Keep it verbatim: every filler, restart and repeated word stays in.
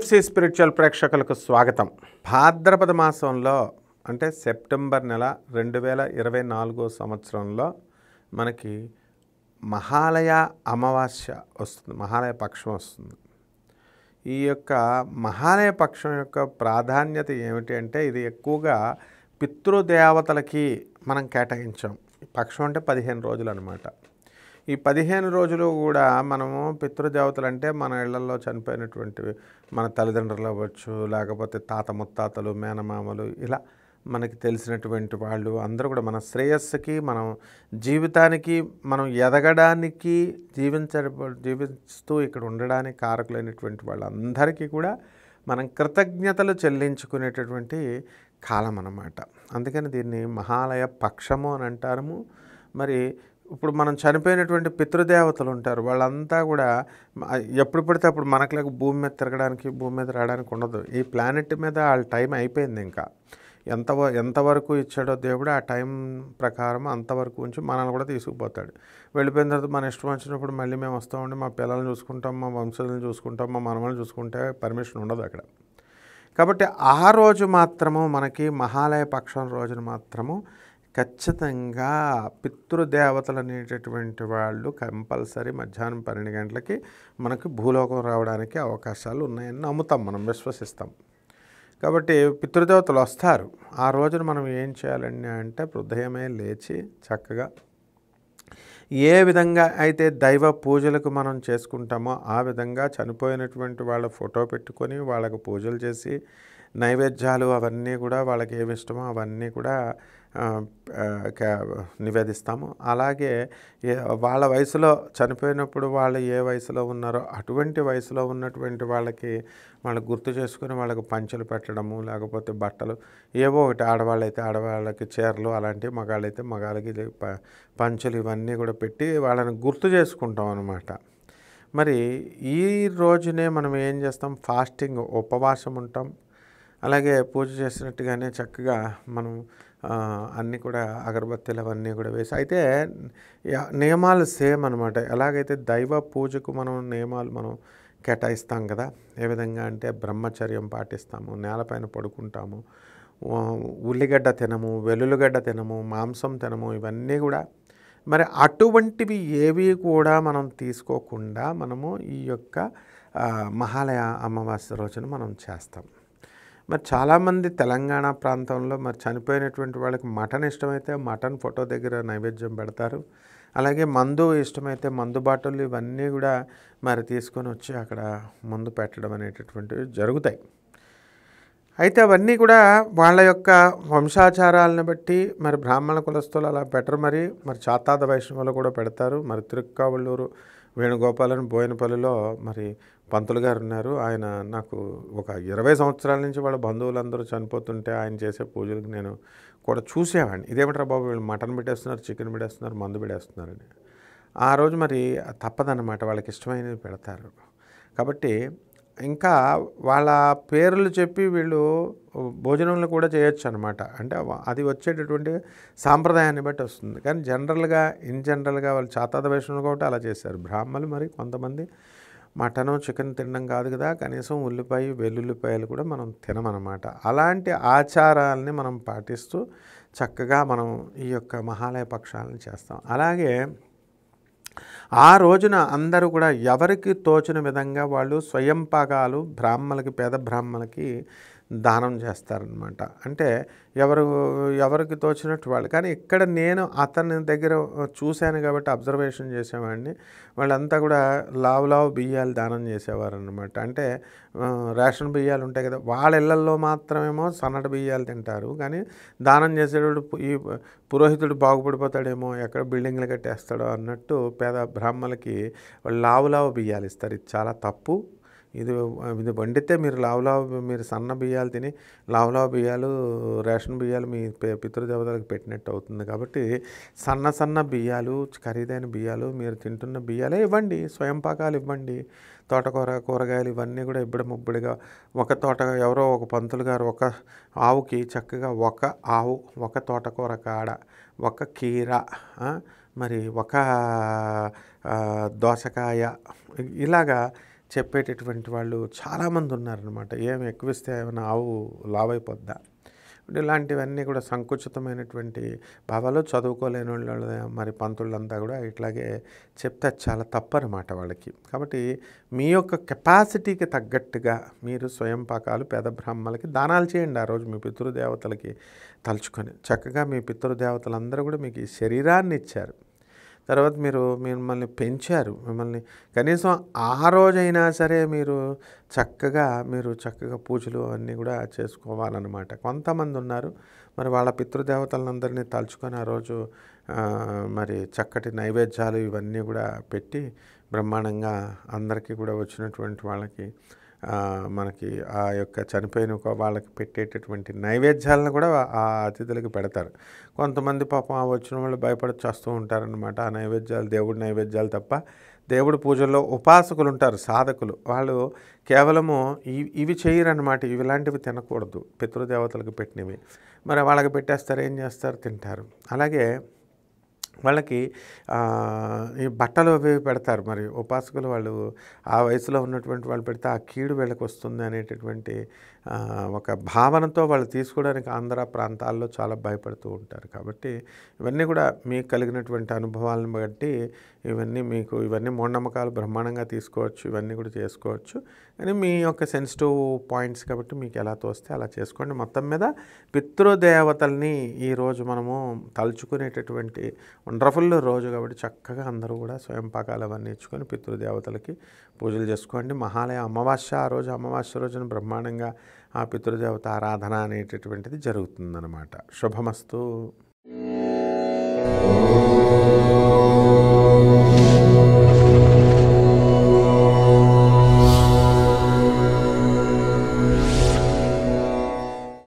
NFC spiritual ప్రేక్షకులకు స్వాగతం. భాద్రపద మాసంలో అంటే సెప్టెంబర్ నెల రెండు వేల ఇరవై నాలుగో సంవత్సరంలో మనకి మహాలయ అమావాస్య వస్తుంది, మహాలయ పక్షం వస్తుంది. ఈ యొక్క మహాలయ పక్షం యొక్క ప్రాధాన్యత ఏమిటి అంటే ఇది ఎక్కువగా పితృదేవతలకి మనం కేటాయించాం. పక్షం అంటే పదిహేను రోజులు అన్నమాట. ఈ పదిహేను రోజులు కూడా మనము పితృదేవతలు అంటే మన ఇళ్లలో చనిపోయినటువంటి మన తల్లిదండ్రులు అవ్వచ్చు, లేకపోతే తాత ముత్తాతలు, మేనమామలు, ఇలా మనకి తెలిసినటువంటి వాళ్ళు అందరూ కూడా మన శ్రేయస్సుకి, మనం జీవితానికి, మనం ఎదగడానికి, జీవించ జీవిస్తూ ఇక్కడ ఉండడానికి కారకులైనటువంటి వాళ్ళందరికీ కూడా మనం కృతజ్ఞతలు చెల్లించుకునేటటువంటి కాలం అన్నమాట. అందుకని దీన్ని మహాలయ పక్షము అని అంటారు. మరి ఇప్పుడు మనం చనిపోయినటువంటి పితృదేవతలు ఉంటారు, వాళ్ళంతా కూడా ఎప్పుడు పడితే అప్పుడు మనకు భూమి మీద తిరగడానికి, భూమి మీద రావడానికి ఉండదు. ఈ ప్లానెట్ మీద వాళ్ళ టైం అయిపోయింది. ఇంకా ఎంత ఎంతవరకు ఇచ్చాడో దేవుడు ఆ టైం ప్రకారం అంతవరకు ఉంచి మనల్ని కూడా తీసుకుపోతాడు. వెళ్ళిపోయిన తర్వాత మన ఇష్టం వచ్చినప్పుడు మళ్ళీ మేము వస్తామండి, మా పిల్లల్ని చూసుకుంటాం, మా వంశజులను చూసుకుంటాం, మా మనవల్ని చూసుకుంటే పర్మిషన్ ఉండదు అక్కడ. కాబట్టి ఆ రోజు మాత్రము మనకి మహాలయ పక్షం రోజున మాత్రము ఖచ్చితంగా పితృదేవతలు అనేటటువంటి వాళ్ళు కంపల్సరీ మధ్యాహ్నం పన్నెండు గంటలకి మనకి భూలోకం రావడానికి అవకాశాలు ఉన్నాయని నమ్ముతాం, మనం విశ్వసిస్తాం. కాబట్టి పితృదేవతలు వస్తారు. ఆ రోజున మనం ఏం చేయాలండి అంటే ఉదయమే లేచి చక్కగా ఏ విధంగా అయితే దైవ పూజలకు మనం చేసుకుంటామో ఆ విధంగా చనిపోయినటువంటి వాళ్ళ ఫోటో పెట్టుకొని వాళ్ళకు పూజలు చేసి నైవేద్యాలు అవన్నీ కూడా వాళ్ళకి ఏమి ఇష్టమో అవన్నీ కూడా నివేదిస్తాము. అలాగే వాళ్ళ వయసులో చనిపోయినప్పుడు వాళ్ళు ఏ వయసులో ఉన్నారో అటువంటి వయసులో ఉన్నటువంటి వాళ్ళకి వాళ్ళకి గుర్తు చేసుకుని వాళ్ళకి పంచెలు పెట్టడము, లేకపోతే బట్టలు ఏవో ఒకటి, ఆడవాళ్ళైతే ఆడవాళ్ళకి చీరలు అలాంటివి, మగాళ్ళైతే మగాళ్ళకి పంచెలు ఇవన్నీ కూడా పెట్టి వాళ్ళని గుర్తు చేసుకుంటాం అన్నమాట. మరి ఈ రోజునే మనం ఏం చేస్తాం, ఫాస్టింగ్ ఉపవాసం ఉంటాం. అలాగే పూజ చేసినట్టుగానే చక్కగా మనం అన్నీ కూడా అగరబత్తీలు అవన్నీ కూడా వేసి, అయితే నియమాలు సేమ్ అనమాట. ఎలాగైతే దైవ పూజకు మనం నియమాలు మనం కేటాయిస్తాం కదా, ఏ విధంగా అంటే బ్రహ్మచర్యం పాటిస్తాము, నేలపైన పడుకుంటాము, ఉల్లిగడ్డ తినము, వెల్లుల్లిగడ్డ తినము, మాంసం తినము, ఇవన్నీ కూడా మరి అటువంటివి ఏవి కూడా మనం తీసుకోకుండా మనము ఈ యొక్క మహాలయ అమావాస్య రోజున మనం చేస్తాం. మరి చాలామంది తెలంగాణ ప్రాంతంలో మరి చనిపోయినటువంటి వాళ్ళకి మటన్ ఇష్టమైతే మటన్ ఫోటో దగ్గర నైవేద్యం పెడతారు. అలాగే మందు ఇష్టమైతే మందు బాటిళ్ళు ఇవన్నీ కూడా మరి తీసుకొని వచ్చి అక్కడ ముందు పెట్టడం అనేటటువంటివి జరుగుతాయి. అయితే అవన్నీ కూడా వాళ్ళ యొక్క వంశాచారాలను బట్టి మరి బ్రాహ్మణ కులస్తులు అలా పెట్టరు. మరి మరి చాతాద వైష్ణవులు కూడా పెడతారు. మరి తిరుక్కావళ్ళూరు వేణుగోపాలని బోయినపల్లిలో మరి పంతులు గారు ఉన్నారు. ఆయన నాకు ఒక ఇరవై సంవత్సరాల నుంచి వాళ్ళ బంధువులందరూ చనిపోతుంటే ఆయన చేసే పూజలకు నేను కూడా చూసేవాడిని. ఇదేమిట్రా బాబు, వీళ్ళు మటన్ పెట్టేస్తున్నారు, చికెన్ పెట్టేస్తున్నారు, మందు పెట్టేస్తున్నారని. ఆ రోజు మరి తప్పదన్నమాట, వాళ్ళకి ఇష్టమైనవి పెడతారు. కాబట్టి ఇంకా వాళ్ళ పేర్లు చెప్పి వీళ్ళు భోజనంలో కూడా చేయొచ్చు అనమాట. అంటే అది వచ్చేటటువంటి సాంప్రదాయాన్ని బట్టి వస్తుంది. కానీ జనరల్గా ఇన్ జనరల్గా వాళ్ళు చాతాద వైష్ణవులు కాబట్టి అలా చేశారు. బ్రాహ్మణులు మరి కొంతమంది మటను చికెన్ తినడం కాదు కదా, కనీసం ఉల్లిపాయ వెల్లుల్లిపాయలు కూడా మనం తినమన్నమాట. అలాంటి ఆచారాలని మనం పాటిస్తూ చక్కగా మనం ఈ యొక్క మహాలయ పక్షాలను చేస్తాం. అలాగే ఆ రోజున అందరూ కూడా ఎవరికి తోచిన విధంగా వాళ్ళు స్వయం పాకాలు బ్రాహ్మణులకి, పేద బ్రాహ్మణులకి దానం చేస్తారనమాట. అంటే ఎవరు ఎవరికి తోచినట్టు వాళ్ళు. కానీ ఇక్కడ నేను అతని దగ్గర చూశాను కాబట్టి అబ్జర్వేషన్ చేసేవాడిని. వాళ్ళంతా కూడా లావు లావు బియ్యాలు దానం చేసేవారు అనమాట. అంటే రేషన్ బియ్యాలు ఉంటాయి కదా, వాళ్ళ ఇళ్లల్లో మాత్రమేమో సన్నటి బియ్యాలు తింటారు. కానీ దానం చేసేటప్పుడు ఈ పురోహితుడు బాగుపడిపోతాడేమో, ఎక్కడ బిల్డింగ్లు కట్టేస్తాడో అన్నట్టు పేద బ్రాహ్మణులకి వాళ్ళు లావు లావు బియ్యాలు ఇస్తారు. ఇది చాలా తప్పు. ఇది ఇది వండితే మీరు లావులావు మీరు సన్న బియ్యాలు తిని లావులావు బియ్యాలు రేషన్ బియ్యాలు మీ పితృదేవతలకు పెట్టినట్టు అవుతుంది. కాబట్టి సన్న సన్న బియ్యాలు, ఖరీదైన బియ్యాలు, మీరు తింటున్న బియ్యాలే ఇవ్వండి. స్వయం పాకాలు ఇవ్వండి. తోటకూర, కూరగాయలు ఇవన్నీ కూడా ఇబ్బడి ముబ్బడిగా ఒక తోట ఎవరో ఒక పంతులు గారు ఒక ఆవుకి చక్కగా ఒక ఆవు, ఒక తోటకూర కాడ, ఒక కీర, మరి ఒక దోసకాయ, ఇలాగా చెప్పేటటువంటి వాళ్ళు చాలామంది ఉన్నారనమాట. ఏమి ఎక్కువిస్తే ఏమైనా ఆవు లావైపోద్దా? ఇలాంటివన్నీ కూడా సంకుచితమైనటువంటి భావాలు చదువుకోలేని వాళ్ళు మరి పంతులంతా కూడా ఇట్లాగే చెప్తే చాలా తప్పనమాట వాళ్ళకి. కాబట్టి మీ యొక్క కెపాసిటీకి తగ్గట్టుగా మీరు స్వయం పాకాలు పేద బ్రాహ్మణులకి దానాలు చేయండి. ఆ రోజు మీ పితృదేవతలకి తలుచుకొని చక్కగా మీ పితృదేవతలందరూ కూడా మీకు ఈ శరీరాన్ని ఇచ్చారు. తర్వాత మీరు మిమ్మల్ని పెంచారు. మిమ్మల్ని కనీసం ఆ రోజైనా సరే మీరు చక్కగా మీరు చక్కగా పూజలు అన్నీ కూడా చేసుకోవాలన్నమాట. కొంతమంది ఉన్నారు మరి వాళ్ళ పితృదేవతలందరినీ తలుచుకొని ఆ రోజు మరి చక్కటి నైవేద్యాలు ఇవన్నీ కూడా పెట్టి బ్రహ్మాండంగా అందరికీ కూడా వచ్చినటువంటి వాళ్ళకి మనకి ఆ యొక్క చనిపోయిన వాళ్ళకి పెట్టేటటువంటి నైవేద్యాలను కూడా ఆ అతిథులకి పెడతారు. కొంతమంది పాపం ఆ వచ్చిన వాళ్ళు భయపడి చేస్తూ ఉంటారనమాట. ఆ నైవేద్యాలు దేవుడి నైవేద్యాలు తప్ప దేవుడి పూజల్లో ఉపాసకులు ఉంటారు, సాధకులు. వాళ్ళు కేవలము ఇవి ఇవి చేయరనమాట. ఇవి ఇలాంటివి తినకూడదు, పితృదేవతలకు పెట్టినవి. మరి వాళ్ళకి పెట్టేస్తారు, ఏం చేస్తారు, తింటారు. అలాగే వాళ్ళకి ఈ బట్టలు అవి పెడతారు. మరి ఉపాసకులు వాళ్ళు ఆ వయసులో ఉన్నటువంటి వాళ్ళు పెడితే ఆ కీడు వీళ్ళకి వస్తుంది అనేటటువంటి ఒక భావనతో వాళ్ళు తీసుకోవడానికి ఆంధ్ర ప్రాంతాల్లో చాలా భయపడుతూ ఉంటారు. కాబట్టి ఇవన్నీ కూడా మీకు కలిగినటువంటి అనుభవాలను బట్టి ఇవన్నీ మీకు ఇవన్నీ మూఢనమ్మకాలు బ్రహ్మాండంగా తీసుకోవచ్చు, ఇవన్నీ కూడా చేసుకోవచ్చు. కానీ మీ యొక్క సెన్సిటివ్ పాయింట్స్ కాబట్టి మీకు ఎలా తోస్తే అలా చేసుకోండి. మొత్తం మీద పితృదేవతల్ని ఈరోజు మనము తలుచుకునేటటువంటి వండర్ఫుల్ రోజు కాబట్టి చక్కగా అందరూ కూడా స్వయం పాకాలు అవన్నీ ఇచ్చుకొని పితృదేవతలకి పూజలు చేసుకోండి. మహాలయ అమావాస్య ఆ రోజు అమావాస్య రోజున బ్రహ్మాండంగా ఆ పితృదేవత ఆరాధన అనేటటువంటిది జరుగుతుందన్నమాట. శుభమస్తు.